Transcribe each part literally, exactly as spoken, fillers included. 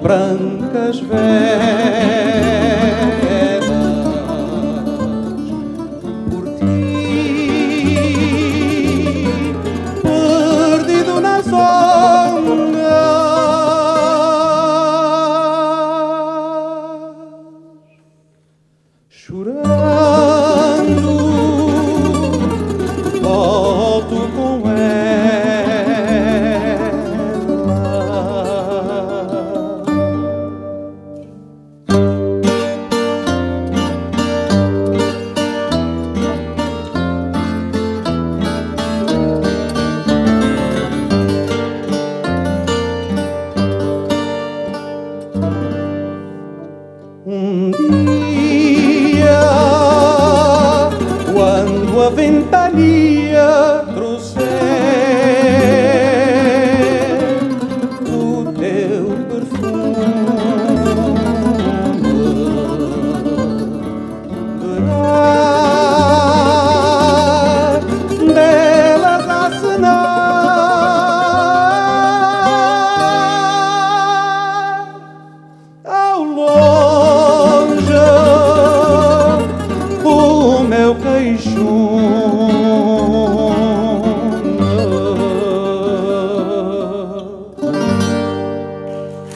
brancas velas por ti, perdido nas ondas, chorando, volto com ela. Um dia, quando a ventania trouxer o teu perfume, verás delas acenar ao longe o meu queixume.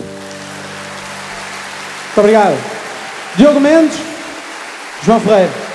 Muito obrigado. Diogo Mendes, João Ferreira.